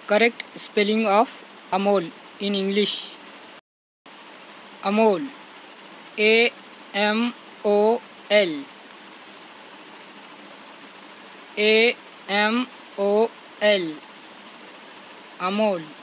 Correct spelling of Amol in English. Amol. A-M-O-L. A-M-O-L. Amol.